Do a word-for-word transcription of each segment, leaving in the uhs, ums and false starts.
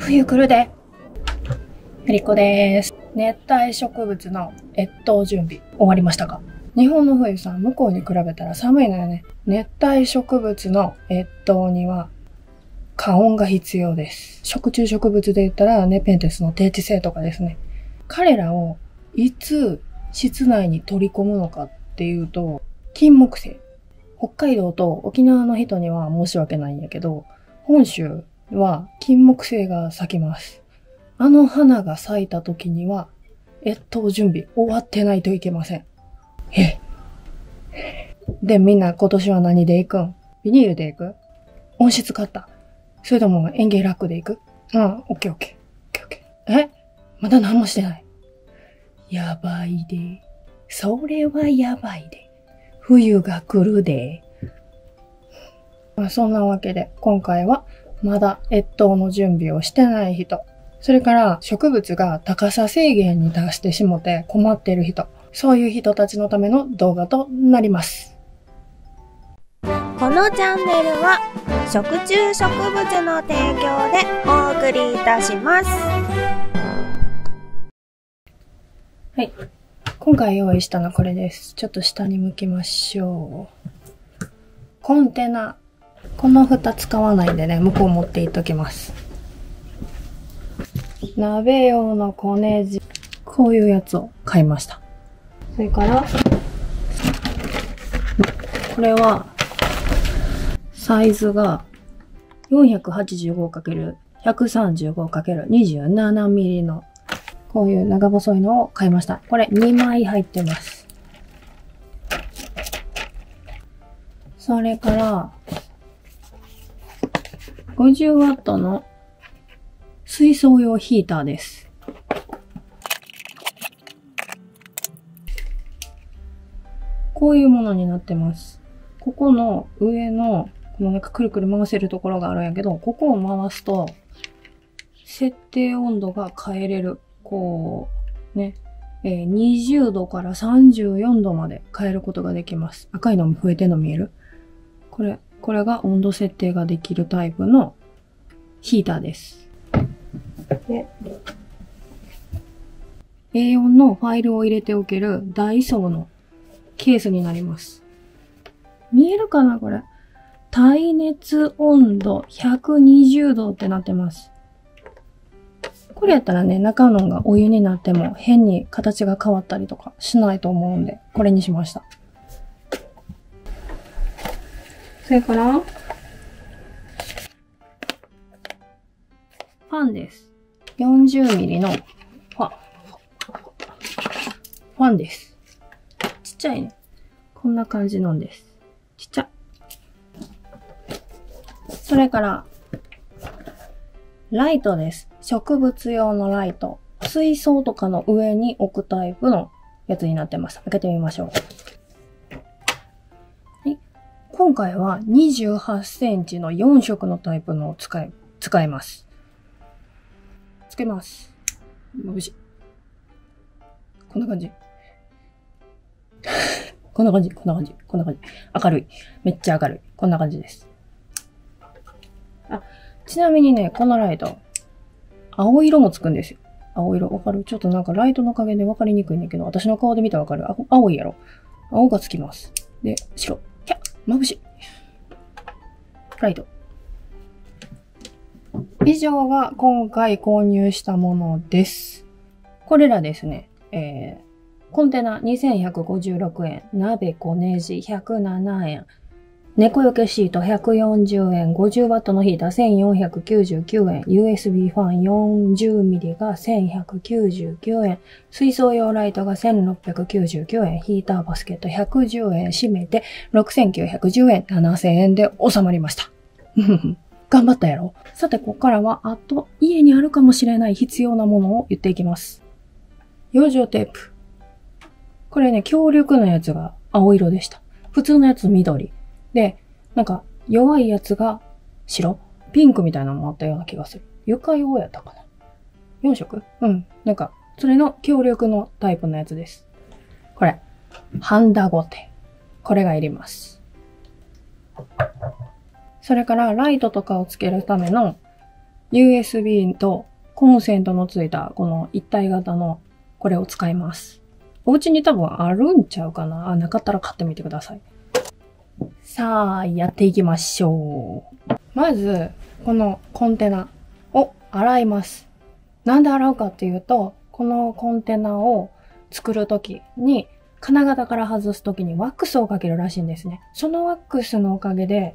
冬来るで。メリコです。熱帯植物の越冬準備終わりましたか？日本の冬さ、向こうに比べたら寒いのよね。熱帯植物の越冬には加温が必要です。食虫植物で言ったらネペンテスの低地性とかですね。彼らをいつ室内に取り込むのかっていうと、金木犀。北海道と沖縄の人には申し訳ないんやけど、本州は金木犀が咲きます。あの花が咲いた時には、越冬準備終わってないといけません。えで、みんな今年は何で行くん？ビニールで行く？温室買った？それとも園芸ラックで行く？うん、オッケーオッケー。オッケーオッケー。え？まだ何もしてない。やばいで。それはやばいで。冬が来るで。まあ、そんなわけで、今回はまだ越冬の準備をしてない人、それから植物が高さ制限に達してしもて困っている人、そういう人たちのための動画となります。 このチャンネルは食虫植物の提供でお送りいたします。 はい。今回用意したのはこれです。ちょっと下に向きましょう。コンテナ。この蓋使わないんでね、向こう持っていっときます。鍋用の小ネジ。こういうやつを買いました。それから、これは、サイズが よんひゃくはちじゅうごかけるひゃくさんじゅうごかけるにじゅうななミリ のこういう長細いのを買いました。これにまい入ってます。それから、ごじゅうワット の水槽用ヒーターです。こういうものになってます。ここの上の、このなんかくるくる回せるところがあるんやけど、ここを回すと、設定温度が変えれる。こう、ね、えー、にじゅうどからさんじゅうよんどまで変えることができます。赤いのも増えてるの見える？これ、これが温度設定ができるタイプのヒーターです。で、エーよん のファイルを入れておけるダイソーのケースになります。見えるかなこれ。耐熱温度ひゃくにじゅうどってなってます。これやったらね、中のがお湯になっても変に形が変わったりとかしないと思うんで、これにしました。それから、ファンです。よんじゅうミリ のファン。ファンです。ちっちゃいね。こんな感じなんです。ちっちゃい。それから、ライトです。植物用のライト。水槽とかの上に置くタイプのやつになってます。開けてみましょう。はい、今回はにじゅうはちセンチのよん色のタイプのを使い、使います。つけます。眩しい。こんな感じ。こんな感じ、こんな感じ、こんな感じ。明るい。めっちゃ明るい。こんな感じです。あ、ちなみにね、このライト、青色もつくんですよ。青色、わかる？ちょっとなんかライトの加減でわかりにくいんだけど、私の顔で見たらわかる？あ、青いやろ。青がつきます。で、白。キャッ眩しい。ライト。以上が今回購入したものです。これらですね、えー、コンテナにせんひゃくごじゅうろくえん、鍋小ネジひゃくななえん、猫よけシートひゃくよんじゅうえん、ごじゅうワット のヒーターせんよんひゃくきゅうじゅうきゅうえん、ユーエスビー ファンよんじゅうミリ がせんひゃくきゅうじゅうきゅうえん、水槽用ライトがせんろっぴゃくきゅうじゅうきゅうえん、ヒーターバスケットひゃくじゅうえん締めてろくせんきゅうひゃくじゅうえん、ななせんえんで収まりました。頑張ったやろ？さて、ここからは、あと、家にあるかもしれない必要なものを言っていきます。養生テープ。これね、強力なやつが青色でした。普通のやつ緑。で、なんか、弱いやつが白。ピンクみたいなのもあったような気がする。床用やったかな？ よん 色？うん。なんか、それの強力のタイプのやつです。これ、ハンダゴテ。これがいります。それからライトとかをつけるためのユーエスビー とコンセントのついたこの一体型のこれを使います。お家に多分あるんちゃうかな。あ、なかったら買ってみてください。さあ、やっていきましょう。まず、このコンテナを洗います。なんで洗うかっていうと、このコンテナを作るときに、金型から外すときにワックスをかけるらしいんですね。そのワックスのおかげで、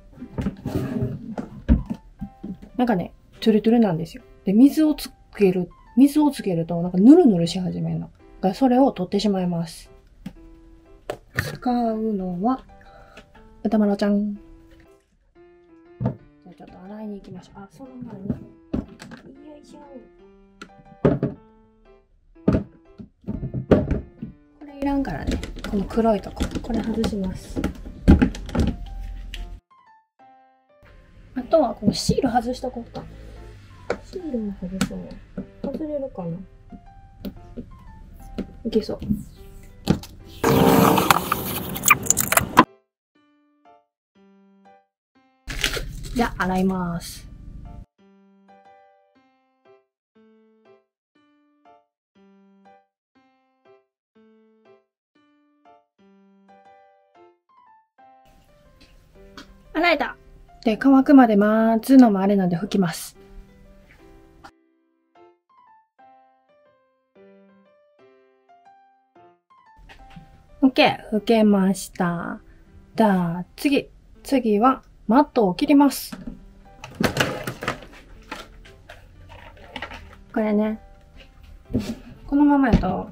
なんかね、トゥルトゥルなんですよ。で、水をつける、水をつけるとなんかヌルヌルし始めるの。だからそれを取ってしまいます。使うのは、歌丸ちゃん。じゃあちょっと洗いに行きましょう。あ、その前に。よいしょ。これいらんからね。この黒いとこ。これ外します。あとはこのシール外しとこうか。シールも外そう。外れるかな？いけそう。じゃあ、洗います。洗えた。で、乾くまで待つのもあれなんで拭きます。OK、拭けました。じゃあ、次。次は、マットを切ります。これね。このままやと、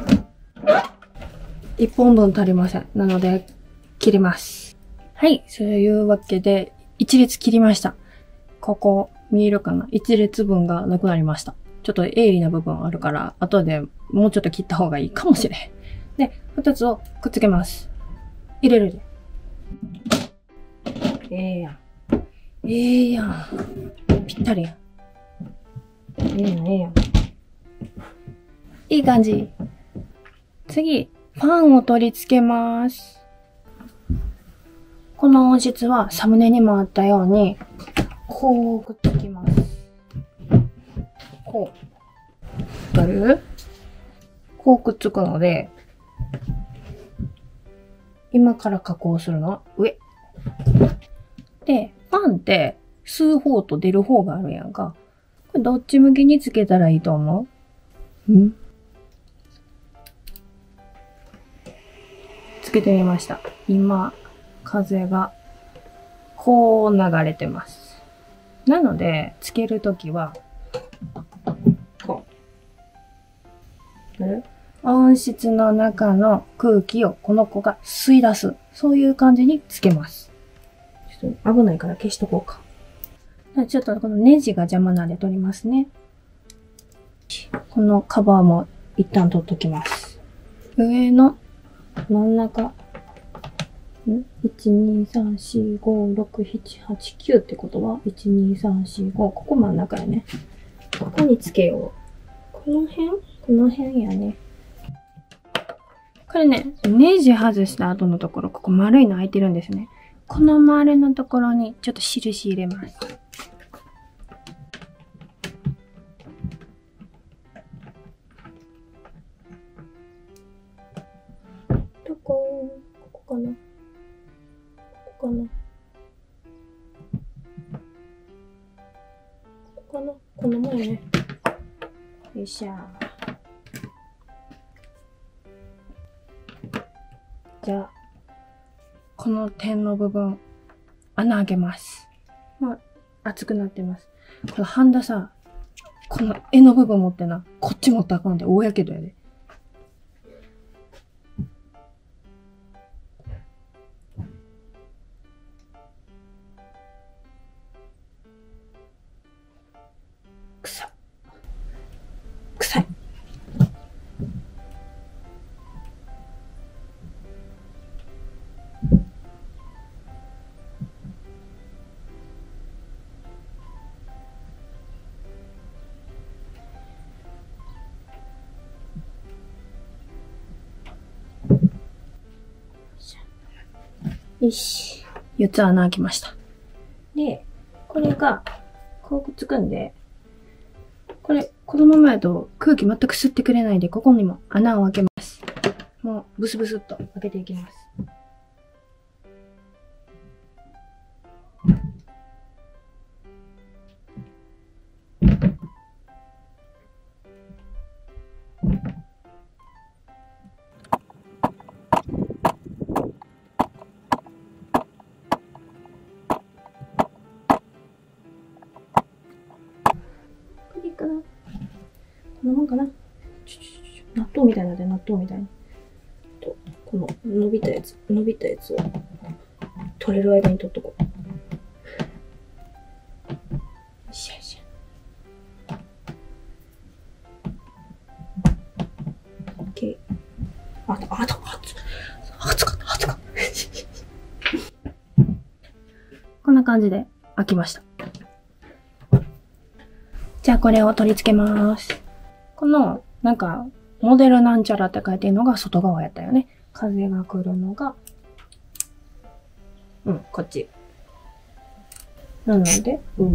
いっぽんぶん足りません。なので、切ります。はい。そういうわけで、一列切りました。ここ、見えるかな？一列分がなくなりました。ちょっと鋭利な部分あるから、後でもうちょっと切った方がいいかもしれん。で、二つをくっつけます。入れるで。ええやん。ええやん。ぴったりやん。ええやん、ええやん。いい感じ。次、ファンを取り付けます。この音質はサムネにもあったように、こうくっつきます。こう。わかる？こうくっつくので、今から加工するのは上。で、ファンって吸う方と出る方があるやんか。これどっち向きにつけたらいいと思う？ん？つけてみました。今、風がこう流れてます。なので、つけるときは、こう。温室の中の空気をこの子が吸い出す。そういう感じにつけます。ちょっと危ないから消しとこうか。ちょっとこのネジが邪魔なんで取りますね。このカバーも一旦取っときます。上の真ん中。いち、に、さん、し、ご、ろく、なな、はち、きゅうってことは、いち、に、さん、し、ご、ここ真ん中やね。ここにつけよう。この辺？この辺やね。これね、ネジ外した後のところ、ここ丸いの開いてるんですね。この丸のところにちょっと印入れます。どこ？ここかな？ここかな？ここかな？この前ね。よいしょ。じゃあ、この点の部分、穴開けます。まあ、熱くなってます。このハンダさ、この柄の部分持ってな、こっち持ったらあかんで、大やけどやで。臭っ。臭い。よし。よっつ穴開きました。で、これがこうくっつくんで、これ、このままやと空気全く吸ってくれないんで、ここにも穴を開けます。もう、ブスブスっと開けていきます。かなこんなもんかな。ちょちょちょ納豆みたいなんで、納豆みたいに。と、この伸びたやつ、伸びたやつを取れる間に取っとこう。よいしょよいしょ。オッケー。あと、あと、あと、熱かった、熱かった。こんな感じで開きました。じゃあこれを取り付けます。この、なんか、モデルなんちゃらって書いてるのが外側やったよね。風が来るのが、うん、こっち。なので、うん、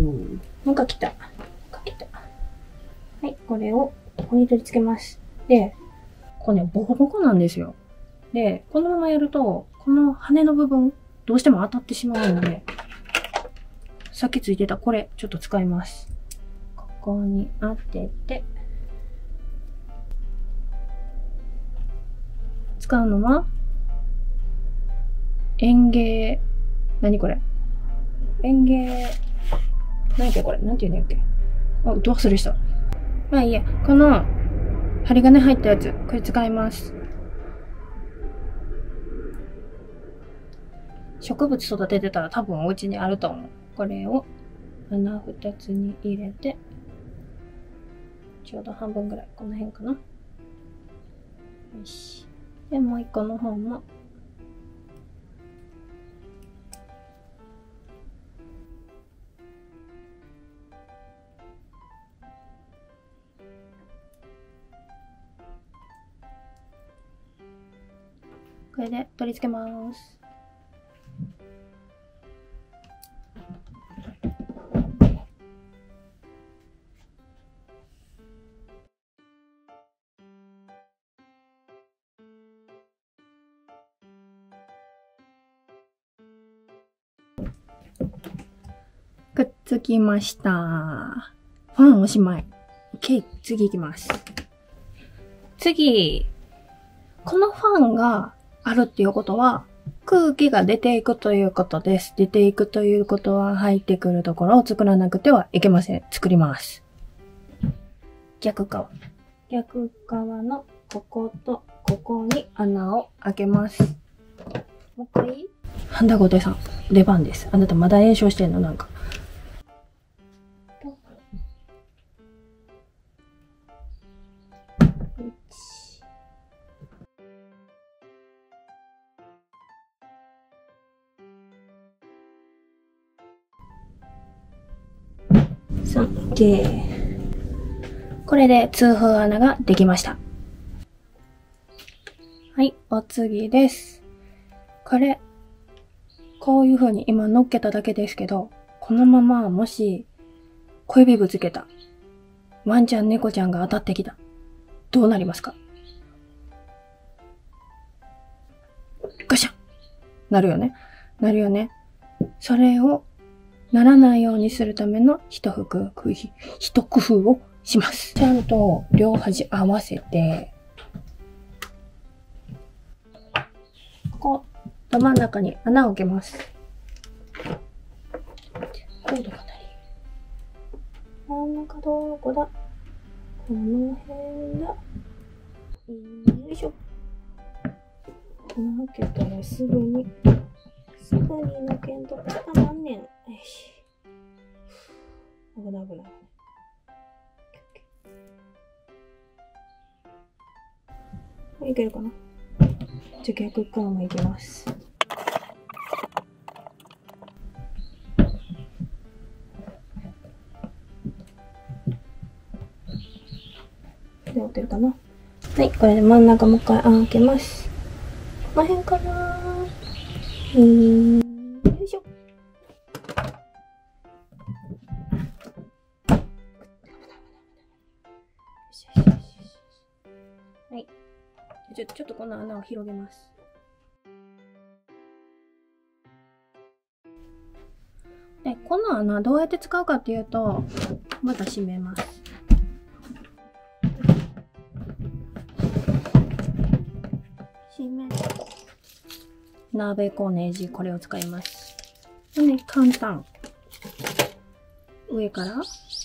なんか来た。なんか来た。はい、これをここに取り付けます。で、これね、ボコボコなんですよ。で、このままやると、この羽の部分、どうしても当たってしまうので、さっきついてたこれ、ちょっと使います。ここに当てて、使うのは、園芸、何これ園芸、何やっけこれなんて言うんだっけあ、ど忘れした。まあいいや、この、針金入ったやつ、これ使います。植物育ててたら多分お家にあると思う。これを穴二つに入れて、ちょうど半分ぐらい、この辺かな。よし。で、もう一個の方も、これで取り付けます。くっつきました。ファンおしまい。OK、次行きます。次。このファンがあるっていうことは、空気が出ていくということです。出ていくということは、入ってくるところを作らなくてはいけません。作ります。逆側。逆側のこことここに穴を開けます。もう一回ハンダゴテさん、出番です。あなたまだ炎症してんのなんか。さん、OK。これで通風穴ができました。はい、お次です。これ、こういう風に今乗っけただけですけど、このままもし小指ぶつけた。ワンちゃん、猫ちゃんが当たってきた。どうなりますか？ガシャンなるよね。なるよね。それをならないようにするための一工夫、一工夫をします。ちゃんと両端合わせて、ここ、ど真ん中に穴を開けます。コードが足り。真ん中どこだ？この辺だ。よいしょ。開けたらすぐに、すぐに抜けんと固まんねん。よし。危ない危ない。これいけるかな？じゃあ逆側もいきます。で、合ってるかな？はい、これで真ん中もう一回開けます。この辺かなー。うーん、よいしょ。 ちょ、ちょっとこの穴を広げます。で、この穴どうやって使うかっていうと、また閉めます。閉め。鍋こねじ、これを使います。でね、簡単。上から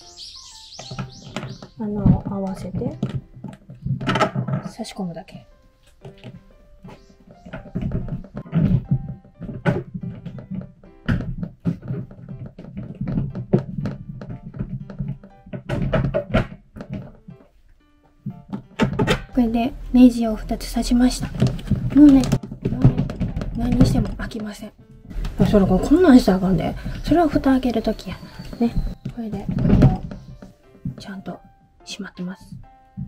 穴を合わせて差し込むだけ。これでネジをふたつ刺しました。もうね、もうね、何しても開きません。それこんなんしたらあかんで。それを蓋開けるときや。ね。これで、もう、ちゃんと閉まってます。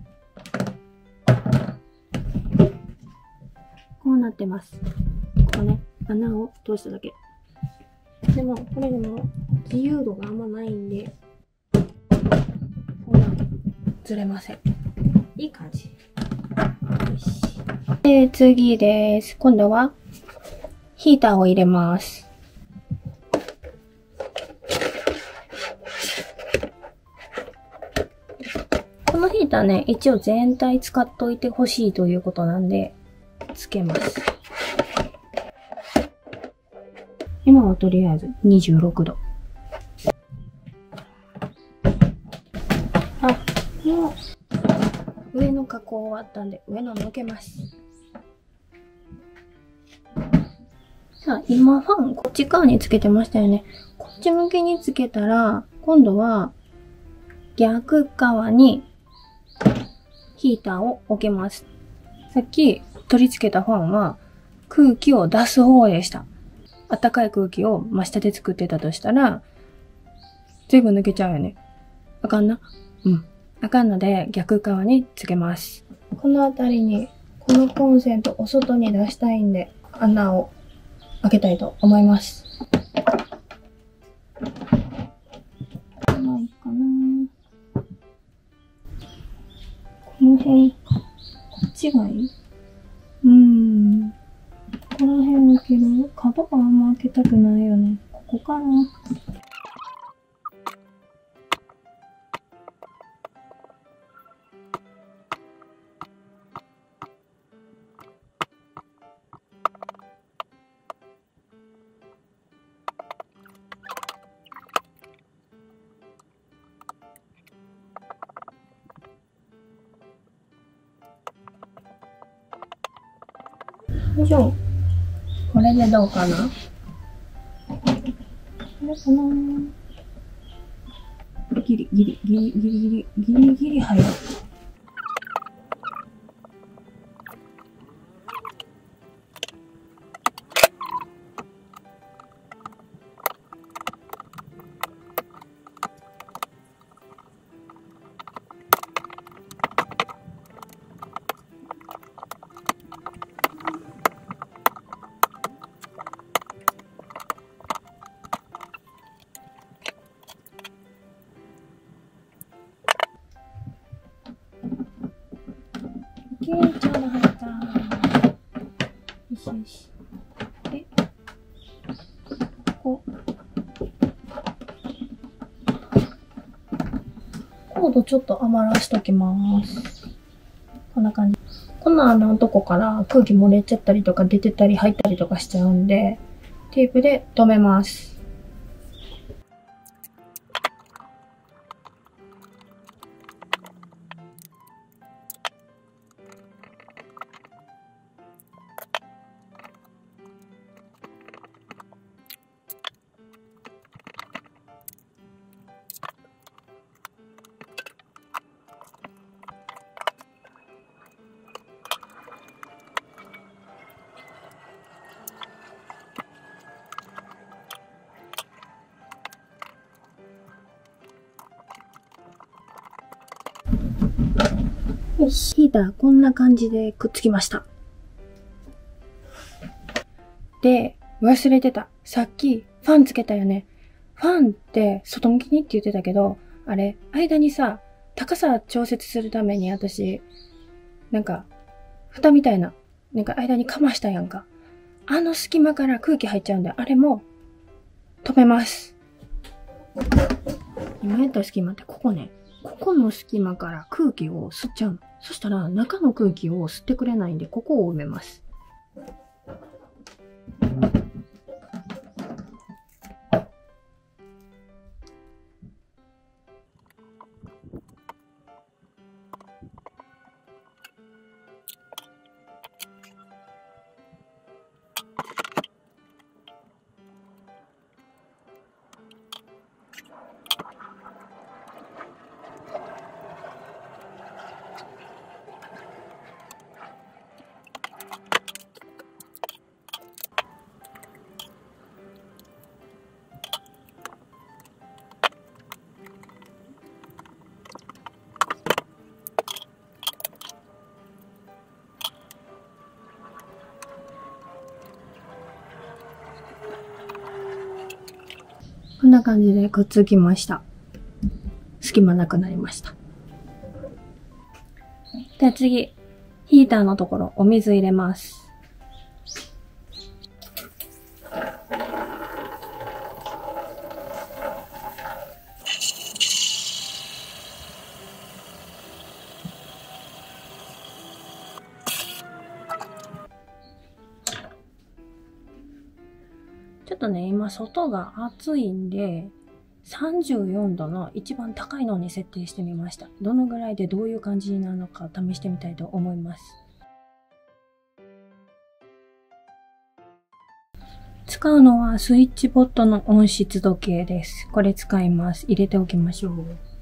こうなってます。ここね、穴を通しただけ。でも、これでも自由度があんまないんで、こんなずれません。いい感じ。よし。で、次です。今度は、ヒーターを入れます。このヒーターね、一応全体使っといてほしいということなんで、つけます。今はとりあえずにじゅうろくど。あ、もう、上の加工終わったんで、上の抜けます。さあ、今ファン、こっち側につけてましたよね。こっち向きにつけたら、今度は、逆側に、ヒーターを置けます。さっき取り付けたファンは空気を出す方でした。暖かい空気を真下で作ってたとしたら、全部抜けちゃうよね。あかんな。うん。あかんので逆側につけます。このあたりに、このコンセントを外に出したいんで、穴を開けたいと思います。ないかな。この辺、こっちがいいうーん。この辺開ける？角があんま開けたくないよね。ここかな。よいしょ。これでどうかな？これかな？ギリギリギリギリギリギリギリ入る。ちょうど入った。よしよし。で、こう。コードちょっと余らしときます。こんな感じ。この穴のとこから空気漏れちゃったりとか出てたり入ったりとかしちゃうんで、テープで留めます。よし、ヒーターこんな感じでくっつきました。で、忘れてた。さっきファンつけたよね。ファンって外向きにって言ってたけど、あれ、間にさ、高さ調節するために私、なんか、 蓋みたいな、なんか間にかましたやんか。あの隙間から空気入っちゃうんで、あれも止めます。今やった隙間ってここね。ここの隙間から空気を吸っちゃうの。そしたら中の空気を吸ってくれないんで、ここを埋めます。こんな感じでくっつきました。隙間なくなりました。で、次、ヒーターのところ、お水入れます。ちょっとね、今外が暑いんで、さんじゅうよんどの一番高いのに設定してみました。どのぐらいでどういう感じになるのか試してみたいと思います。使うのはスイッチボットの温湿度計です。これ使います。入れておきましょう。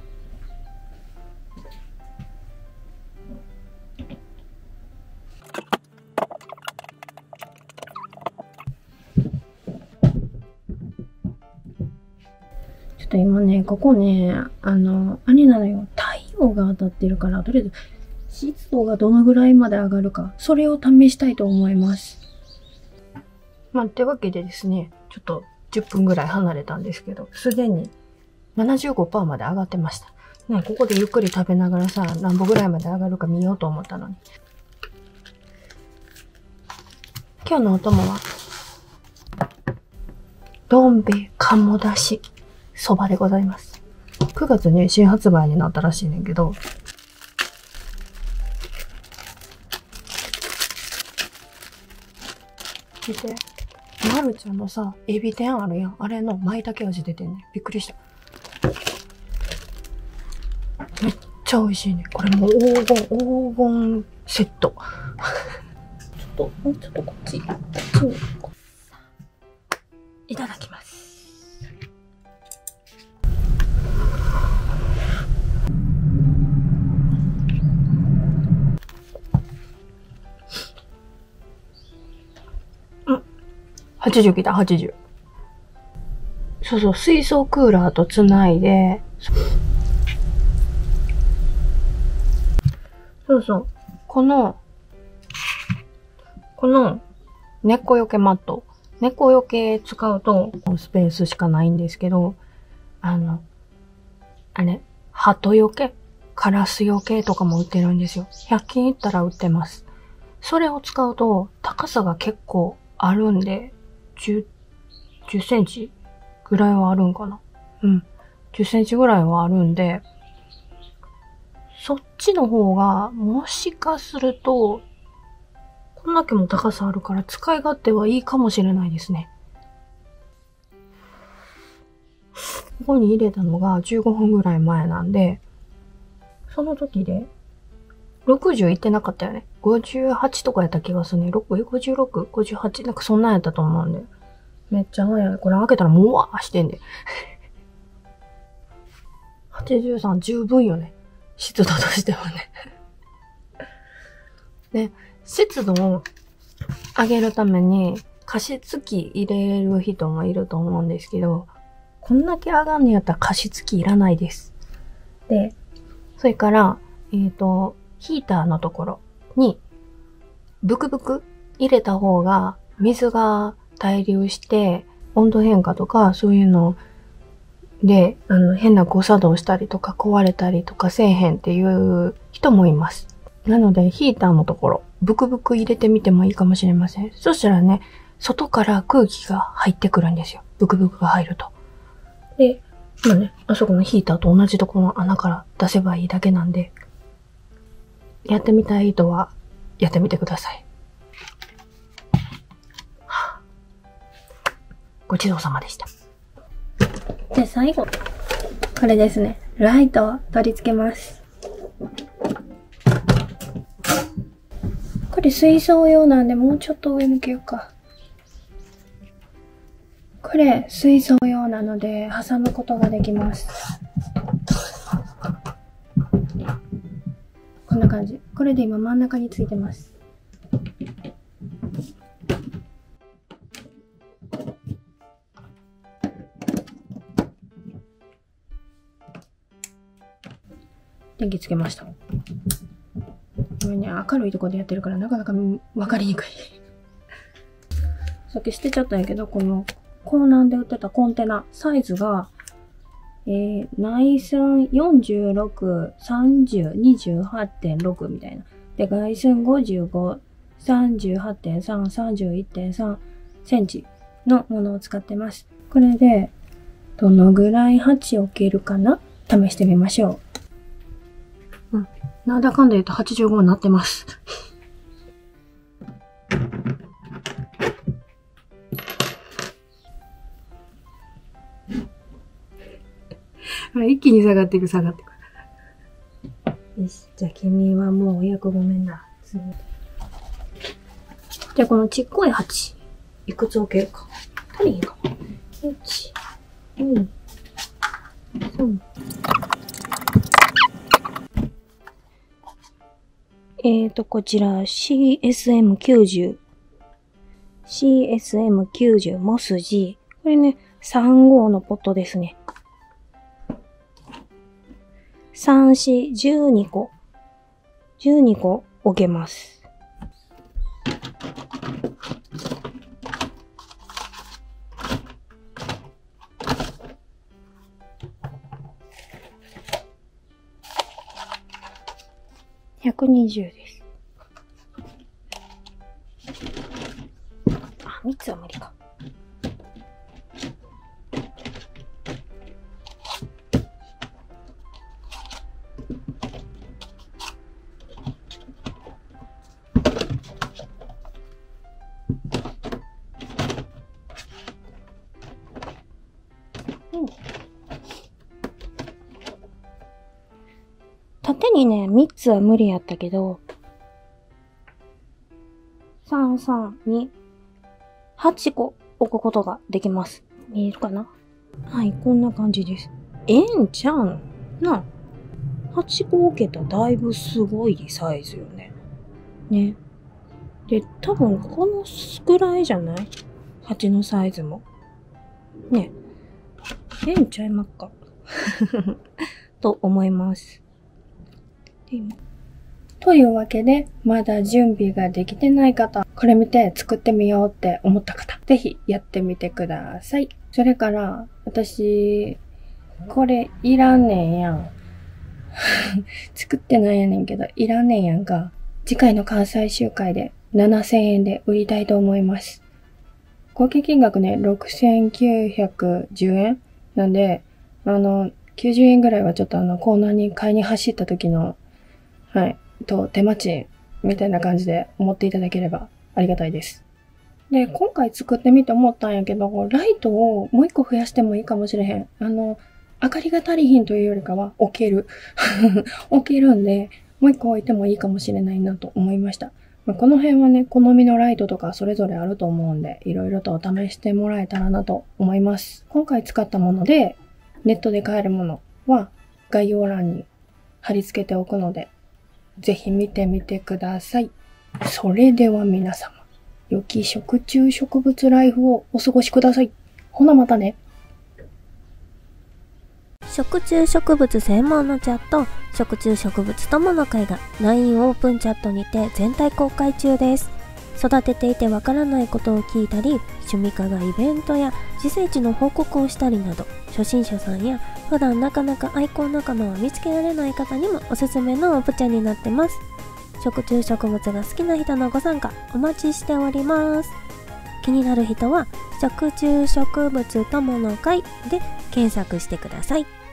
ちょっと今ね、ここね、あの、あれなのよ。太陽が当たってるから、とりあえず湿度がどのぐらいまで上がるか、それを試したいと思います。まあ、ってわけでですね、ちょっとじゅっぷんぐらい離れたんですけど、すでに ななじゅうごパーセント まで上がってました。ね、ここでゆっくり食べながらさ、何歩ぐらいまで上がるか見ようと思ったのに。今日のお供は、どん兵衛鴨だしそばでございます。くがつに新発売になったらしいねんけど、見て。まるちゃんのさ、エビ天あるやん。あれの舞茸味出てんねん。びっくりした。めっちゃ美味しいね。これもう黄金、黄金セット。ちょっと、もうちょっとこっち。こっちに。いただきます。はちじゅうきた、はちじゅう。そうそう、水槽クーラーとつないで、そうそう、この、この、猫よけマット。猫よけ使うと、スペースしかないんですけど、あの、あれ、鳩よけ、カラスよけとかも売ってるんですよ。ひゃく均行ったら売ってます。それを使うと、高さが結構あるんで、じゅう、じゅっセンチぐらいはあるんかな。うん。じゅっセンチぐらいはあるんで、そっちの方が、もしかすると、こんだけも高さあるから使い勝手はいいかもしれないですね。ここに入れたのがじゅうごふんぐらい前なんで、その時で、ろくじゅういってなかったよね。ごじゅうはちとかやった気がするね。ごじゅうろく、ごじゅうはち、なんかそんなんやったと思うんで。めっちゃ早い。これ開けたらもわーしてんで。はちじゅうさん十分よね。湿度としてはね。で、湿度を上げるために加湿器入れる人もいると思うんですけど、こんだけ上がんのやったら加湿器いらないです。で、それから、えっと、ヒーターのところに、ブクブク入れた方が水が滞留して、温度変化とかそういうので、あの、変な誤作動したりとか壊れたりとかせえへんっていう人もいます。なので、ヒーターのところ、 ブクブク入れてみてもいいかもしれません。そしたらね、外から空気が入ってくるんですよ。ブクブクが入ると。で、まあね、あそこのヒーターと同じところの穴から出せばいいだけなんで、やってみたい人はやってみてください。はあ、ごちそうさまでした。で、最後。これですね。ライトを取り付けます。これ水槽用なんでもうちょっと上向けようか。これ水槽用なので挟むことができます。こんな感じ。これで今真ん中についてます。電気つけました。これね、明るいところでやってるからなかなかわかりにくい。さっき捨てちゃったんやけど、このコーナーで売ってたコンテナ、サイズが、えー、内寸よんじゅうろく、さんじゅう、にじゅうはちてんろく みたいな。で、外寸ごじゅうご、さんじゅうはちてんさん、さんじゅういってんさんセンチのものを使ってます。これで、どのぐらい鉢置けるかな？試してみましょう。うん。なんだかんだ言うとはちじゅうごになってます。一気に下がっていく、下がっていく。よし。じゃあ君はもうお役ごめんな。次。じゃあこのちっこい鉢、いくつ置けるか。足りへんかな。いち、に、さん。えーと、こちら シーエスエムきゅうじゅう。シーエスエムきゅうじゅう モス G。これね、さん号のポットですね。さん、よん、じゅうにこ。じゅうにこ置けます。ひゃくにじゅうです。あ、みっつは無理か。縦にね、みっつは無理やったけど、さん、さん、に、はちこ置くことができます。見えるかな？はい、こんな感じです。ええんちゃうんな。はちこ置けたらだいぶすごいサイズよね。ね。で、多分このくらいじゃない？鉢のサイズも。ね。ええんちゃいまっか。と思います。というわけで、まだ準備ができてない方、これ見て作ってみようって思った方、ぜひやってみてください。それから、私、これいらんねんやん。作ってないやねんけど、いらんねんやんか。次回の関西集会でななせんえんで売りたいと思います。合計金額ね、ろくせんきゅうひゃくじゅうえんなんで、あの、きゅうじゅうえんぐらいはちょっとあの、コーナーに買いに走った時のはい。と、手間賃みたいな感じで思っていただければありがたいです。で、今回作ってみて思ったんやけど、ライトをもう一個増やしてもいいかもしれへん。あの、明かりが足りひんというよりかは置ける。置けるんで、もう一個置いてもいいかもしれないなと思いました。まあ、この辺はね、好みのライトとかそれぞれあると思うんで、いろいろと試してもらえたらなと思います。今回使ったもので、ネットで買えるものは概要欄に貼り付けておくので、ぜひ見てみてください。それでは皆様、良き食虫植物ライフをお過ごしください。ほなまたね。 食虫植物専門のチャット、食虫植物友の会が ライン オープンチャットにて全体公開中です。育てていてわからないことを聞いたり、趣味家がイベントや自生地の報告をしたりなど、初心者さんや普段なかなかアイコン仲間を見つけられない方にもおすすめのオプチャになってます。 食虫植物が好きな人のご参加お待ちしております。気になる人は食虫植物友の会で検索してください。